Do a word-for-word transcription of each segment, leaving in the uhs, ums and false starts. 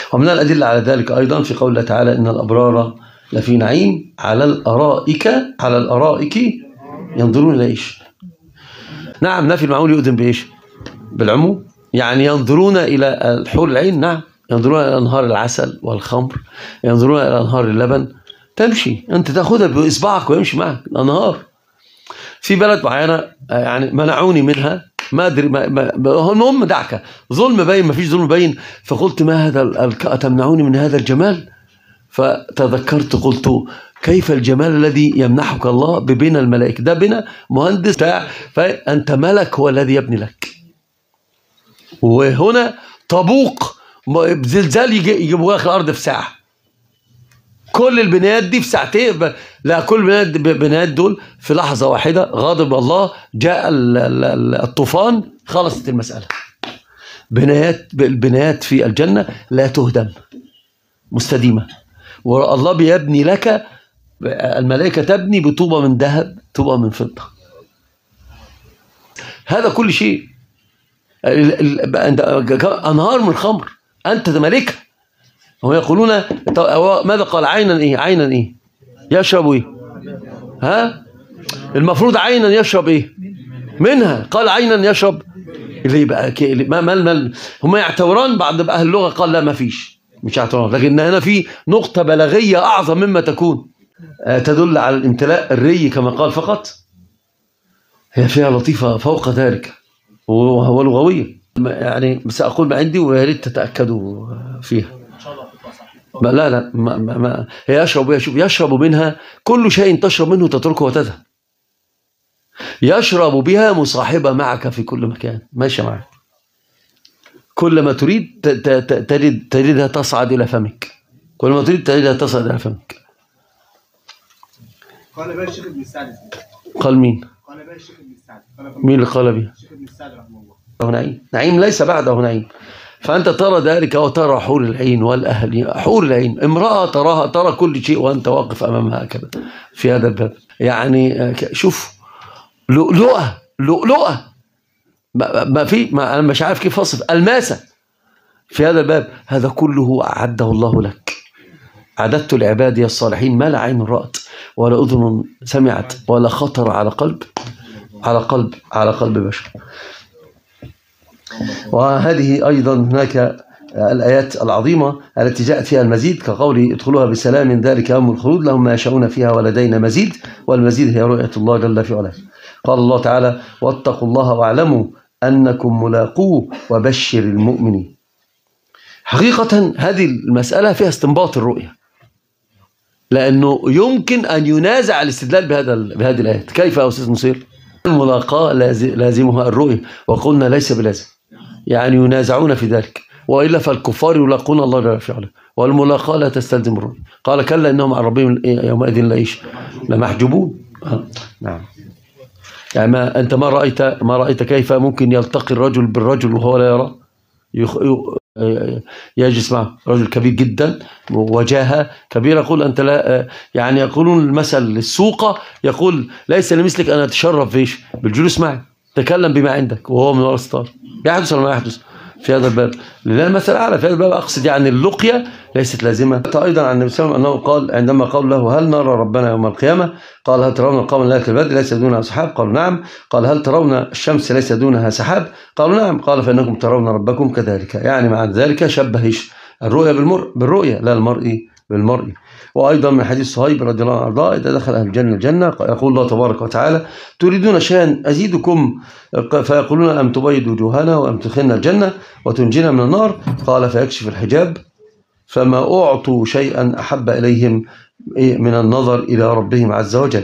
ومن الأدلة على ذلك أيضا في قول الله تعالى إن الأبرار لفي نعيم على الأرائك على الأرائك ينظرون إلى إيش؟ نعم، نفي المعمول يؤذن بإيش؟ بالعموم، يعني ينظرون إلى الحور العين. نعم، ينظرون إلى أنهار العسل والخمر، ينظرون إلى أنهار اللبن، تمشي أنت تأخذها بإصبعك ويمشي معك الأنهار. في بلد معينة يعني منعوني منها، ما أدري ما ما المهم دعك ظلم باين، ما فيش ظلم باين، فقلت ما هذا تمنعوني من هذا الجمال؟ فتذكرت قلت كيف الجمال الذي يمنحك الله ببنى الملائكة؟ ده بنى مهندس بتاع، فأنت ملك هو الذي يبني لك. وهنا طبوق بزلزال يجيبوا لك الأرض في ساعة، كل البنايات دي في ساعتين، لا كل البنايات دول في لحظة واحدة غضب الله، جاء الطوفان، خلصت المسألة. بنايات البنايات في الجنة لا تهدم، مستديمة، والله بيبني لك، الملائكة تبني بطوبة من ذهب، طوبة من فضة. هذا كل شيء، أنهار من خمر، أنت ملكها. هم يقولون ماذا قال؟ عينا إيه؟ عينا إيه؟ يشرب إيه؟ ها؟ المفروض عينا يشرب إيه؟ منها. قال عينا يشرب اللي يبقى ما ما ما هم يعتبرون بعض أهل اللغة قال لا ما فيش، مش يعتبرون، لكن هنا في نقطة بلاغية أعظم مما تكون، تدل على الامتلاء الري كما قال فقط، هي فيها لطيفة فوق ذلك وهو لغوية يعني، سأقول ما عندي ويا ريت تتأكدوا فيها. ما لا لا ما ما هي يشرب يشرب يشرب منها كل شيء تشرب منه تتركه وتذهب، يشرب بها مصاحبة معك في كل مكان، ماشية معك، كل ما تريد تجد تجدها تصعد إلى فمك، كل ما تريد تجدها تصعد إلى فمك. قال بقى الشيخ ابن السعد. قال مين؟ قال بقى الشيخ ابن السعد. مين اللي قال بها؟ الشيخ ابن السعد رحمه الله. نعيم، نعيم ليس بعده نعيم. فأنت ترى ذلك وترى حور العين والأهل، حور العين امرأة تراها، ترى كل شيء وأنت واقف أمامها هكذا في هذا الباب، يعني شوف لؤلؤة لؤلؤة ما في، ما أنا مش عارف كيف أصف، الماسة في هذا الباب. هذا كله أعده الله لك، أعددت لعبادي الصالحين ما لا عين رأت ولا أذن سمعت ولا خطر على قلب على قلب على قلب بشر. وهذه أيضا هناك الآيات العظيمة التي جاءت فيها المزيد، كقوله ادخلوها بسلام ذلك يوم الخلود لهم ما يشاءون فيها ولدينا مزيد، والمزيد هي رؤية الله جل في علاه. قال الله تعالى واتقوا الله واعلموا أنكم ملاقوه وبشر المؤمنين. حقيقة هذه المسألة فيها استنباط الرؤية، لأنه يمكن أن ينازع الاستدلال بهذا بهذه الآيات. كيف يا أستاذ نصير؟ الملاقاة لازمها الرؤية، وقلنا ليس بلازم، يعني ينازعون في ذلك، وإلا فالكفار يلاقون الله جل في علاه، والملاقاة لا تستلزم الرؤية. قال كلا إنهم عن ربهم يومئذ لإيش؟ لمحجوبون. آه. نعم، يعني ما أنت ما رأيت ما رأيت كيف ممكن يلتقي الرجل بالرجل وهو لا يرى، يجلس معه رجل كبير جدا وجاهه كبيرة، يقول أنت لا، يعني يقولون المثل للسوقة، يقول ليس لمثلك أن أتشرف فيش بالجلوس معي، تكلم بما عندك، وهو من وراء الستار. يحدث ولا ما يحدث في هذا الباب؟ لله المثل الأعلى في هذا الباب. أقصد يعني اللقية ليست لازمة. أيضا عن النبي صلى الله عليه وسلم أنه قال عندما قال له هل نرى ربنا يوم القيامة؟ قال هل ترون القوم ليلة البدر ليس دونها سحاب؟ قالوا نعم. قال هل ترون الشمس ليس دونها سحاب؟ قالوا نعم. قال فإنكم ترون ربكم كذلك، يعني مع ذلك شبه الرؤيا بالمر بالرؤيا لا المرء بالمرء. وأيضا من حديث صهيب رضي الله عنه إذا دخل أهل الجنة الجنة يقول الله تبارك وتعالى تريدون شيئا أزيدكم؟ فيقولون أم تبيض وجوهنا وأم تدخلنا الجنة وتنجينا من النار؟ قال فيكشف الحجاب فما أعطوا شيئا أحب إليهم من النظر إلى ربهم عز وجل.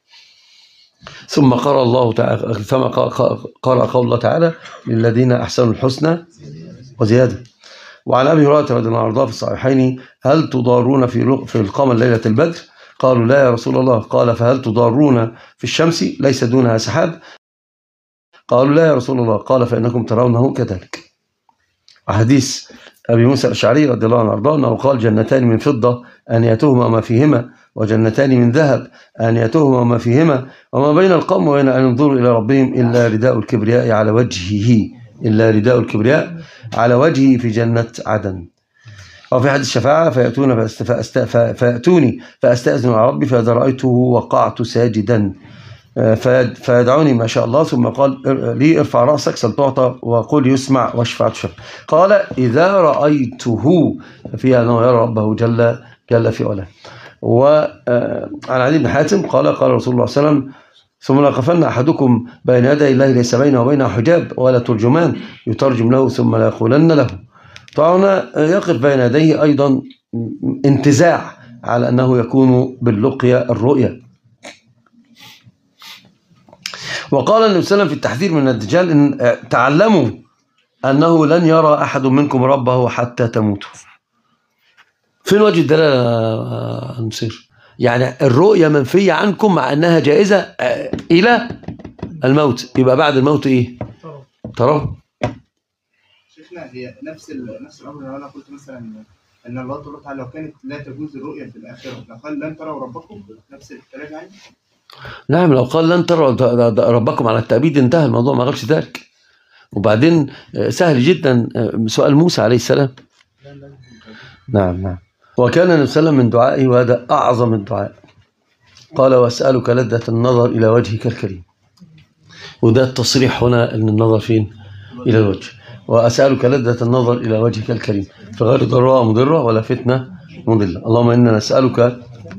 ثم قرأ الله تعالى ثم قرأ قول الله تعالى للذين أحسنوا الحسنى وزيادة. وعن أبي هريرة رضي الله عنه في الصحيحين هل تضارون في في القمر ليلة البدر؟ قالوا لا يا رسول الله. قال فهل تضارون في الشمس ليس دونها سحاب؟ قالوا لا يا رسول الله. قال فإنكم ترونه كذلك. حديث أبي موسى الأشعري رضي الله عنه أنه قال جنتان من فضة آنيتهما وما فيهما وجنتان من ذهب آنيتهما وما فيهما وما بين القوم وبين أن ينظروا إلى ربهم إلا رداء الكبرياء على وجهه إلا رداء الكبرياء على وجهه في جنة عدن. أو في حديث الشفاعة فيأتون فأست فأست فيأتوني فأستأذن على ربي فإذا رأيته وقعت ساجدا فيدعوني ما شاء الله، ثم قال لي ارفع رأسك سل تعطى وقل يسمع واشفع تشفع. قال إذا رأيته فيها أنه يرى ربه جل جل في علاه. وعن علي بن حاتم قال قال رسول الله صلى الله عليه وسلم ثم ليقفن أحدكم بين يدي الله ليس بينه وبينه حجاب ولا ترجمان يترجم له ثم لا يقولن له. طبعا يقف بين يديه أيضا انتزاع على أنه يكون باللقية الرؤية. وقال النبي صلى الله عليه وسلم في التحذير من الدجال إن تعلموا أنه لن يرى أحد منكم ربه حتى تموتوا. فين وجه الدلالة نصير؟ يعني الرؤية منفية عنكم مع أنها جائزة إلى الموت، يبقى بعد الموت إيه؟ ترى شيخنا هي نفس نفس الأمر. لو أنا قلت مثلا أن الله سبحانه وتعالى لو كانت لا تجوز الرؤية في الآخرة لقال لن تروا ربكم، نفس الكلام يعني؟ نعم، لو قال لن تروا ربكم على التأبيد انتهى الموضوع، ما قالش ذلك. وبعدين سهل جدا سؤال موسى عليه السلام. نعم نعم. وكان النبي صلى الله عليه وسلم من دعائه، وهذا أعظم الدعاء، قال وأسألك لذة النظر إلى وجهك الكريم. وده التصريح هنا أن النظر فين؟ إلى الوجه. وأسألك لذة النظر إلى وجهك الكريم في غير ضراء مضرة ولا فتنة مضلة. اللهم إنا نسألك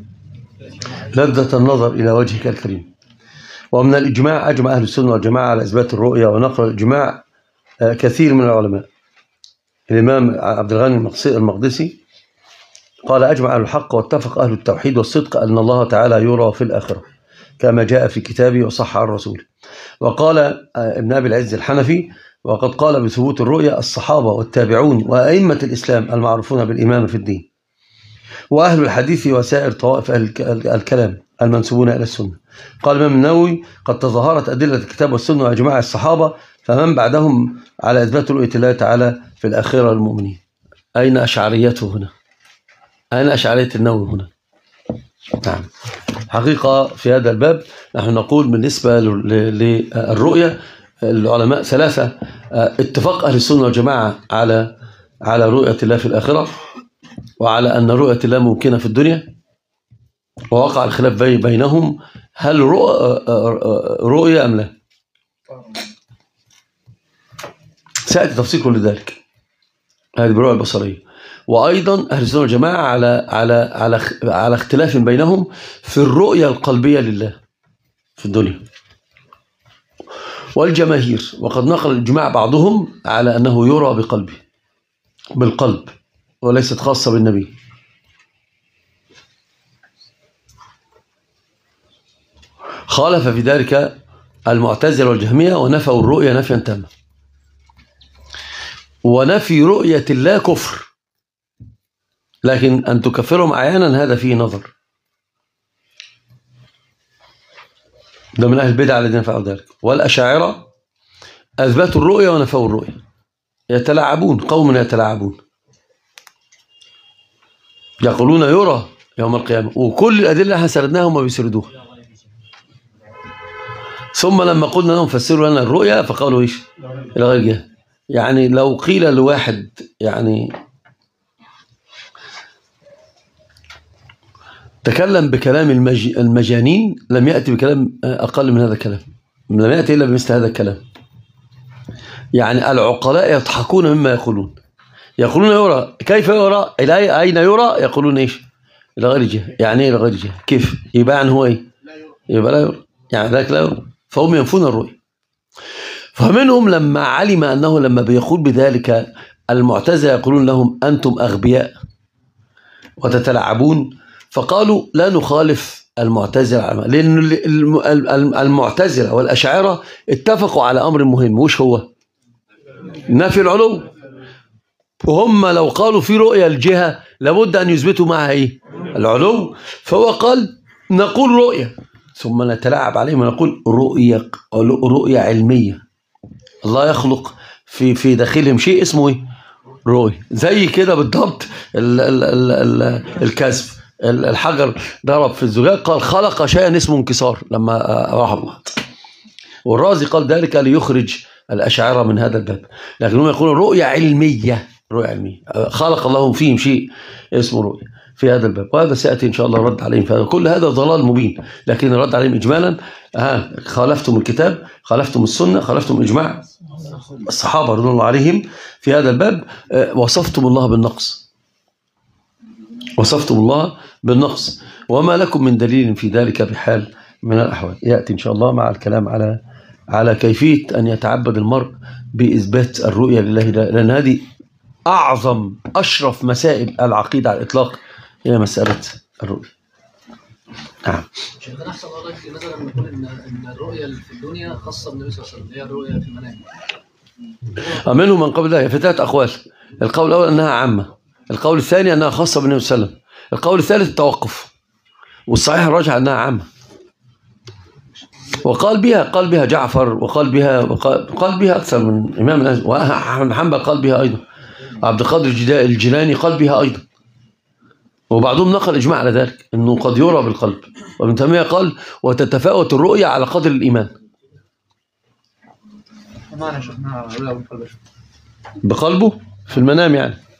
لذة النظر إلى وجهك الكريم. ومن الإجماع أجمع أهل السنة والجماعة على إثبات الرؤية، ونقل الإجماع كثير من العلماء. الإمام عبد الغني المقدسي قال أجمع أهل الحق واتفق أهل التوحيد والصدق أن الله تعالى يرى في الآخرة كما جاء في كتابه وصح عن الرسول. وقال ابن أبي العز الحنفي وقد قال بثبوت الرؤية الصحابة والتابعون وأئمة الإسلام المعروفون بالإمامة في الدين، وأهل الحديث وسائر طوائف الكلام المنسوبون إلى السنة. قال الإمام النووي قد تظاهرت أدلة الكتاب والسنة وإجماع الصحابة فمن بعدهم على إثبات رؤية الله تعالى في الآخرة للمؤمنين. أين أشعريته هنا؟ أين أشعرية النووي هنا؟ نعم. حقيقة في هذا الباب نحن نقول بالنسبة للرؤية العلماء ثلاثة: اتفاق أهل السنة والجماعة على على رؤية الله في الآخرة، وعلى أن رؤية الله ممكنة في الدنيا، ووقع الخلاف بينهم هل رؤية أم لا. سيأتي تفصيل كل ذلك، هذه بالرؤية البصرية. وأيضا أهل السنة والجماعة على على على على اختلاف بينهم في الرؤية القلبية لله في الدنيا. والجماهير وقد نقل الإجماع بعضهم على أنه يرى بقلبه بالقلب وليست خاصة بالنبي. خالف في ذلك المعتزلة والجهمية ونفوا الرؤية نفيا تاما. ونفي رؤية الله كفر، لكن أن تكفرهم أحيانا هذا فيه نظر. ده من أهل البدع الذين فعلوا ذلك. والأشاعرة أثبتوا الرؤية ونفوا الرؤية، يتلاعبون، قوم يتلاعبون، يقولون يرى يوم القيامة، وكل الأدلة احنا سردناها وما بيسردوها. ثم لما قلنا لهم فسروا لنا الرؤية فقالوا ايش؟ إلى غير جهة. يعني لو قيل لواحد يعني تكلم بكلام المج... المجانين لم يأتي بكلام أقل من هذا الكلام، لم يأتي إلا بمثل هذا الكلام. يعني العقلاء يضحكون مما يقولون، يقولون يرى، كيف يرى؟ إلى أين يرى؟ يقولون إيش؟ إلى غير جهة. يعني إيه إلى غير جهة؟ كيف؟ يبقى يعني هو إيه؟ يبقى لا يرى، يعني ذاك لا يرى، فهم ينفون الرؤية. فمنهم لما علم أنه لما بيقول بذلك المعتزلة يقولون لهم أنتم أغبياء وتتلاعبون، فقالوا لا نخالف المعتزلة، لأن المعتزلة والأشاعرة اتفقوا على أمر مهم، وش هو؟ نفي العلو. وهم لو قالوا في رؤية الجهة لابد أن يثبتوا معها إيه؟ العلو. فهو قال نقول رؤية ثم نتلاعب عليهم ونقول رؤية رؤية علمية. الله يخلق في في داخلهم شيء اسمه إيه؟ رؤية. زي كده بالضبط الكسف، الحجر ضرب في الزجاج قال خلق شيئا اسمه انكسار لما راح بعض. والرازي قال ذلك ليخرج الأشاعرة من هذا الباب، لكنهم يقولون رؤية علمية، رؤية علمية، خلق الله فيهم شيء اسمه رؤية في هذا الباب، وهذا سيأتي إن شاء الله رد عليهم. فكل هذا ضلال مبين، لكن الرد عليهم إجمالا ها خالفتم الكتاب، خالفتم السنة، خالفتم إجماع الصحابة رضي الله عليهم في هذا الباب، وصفتم الله بالنقص، وصفتم الله بالنقص، وما لكم من دليل في ذلك بحال من الأحوال. يأتي إن شاء الله مع الكلام على على كيفية أن يتعبد المرء بإثبات الرؤية لله، لأن هذه أعظم أشرف مسائل العقيدة على الإطلاق هي مسألة الرؤية. نعم. شيخنا أحسن الله في مثلا نقول إن إن الرؤية في الدنيا خاصة بالنبي صلى الله عليه وسلم، هي الرؤية في المنام. منهم من قبل ذلك في ثلاث أقوال. القول الأول أنها عامة، القول الثاني أنها خاصة بالنبي صلى الله عليه وسلم، القول الثالث التوقف، والصحيح الراجح أنها عامة. وقال بها قال بها جعفر، وقال بها وقال قال بها أكثر من إمام الناس، وأحمد حنبل قال بها أيضا، عبد القادر الجيلاني قال بها أيضا، وبعضهم نقل إجماع على ذلك أنه قد يرى بالقلب. وابن تيمية قال وتتفاوت الرؤية على قدر الإيمان. معنى شفناها رؤية بالقلب بقلبه في المنام يعني.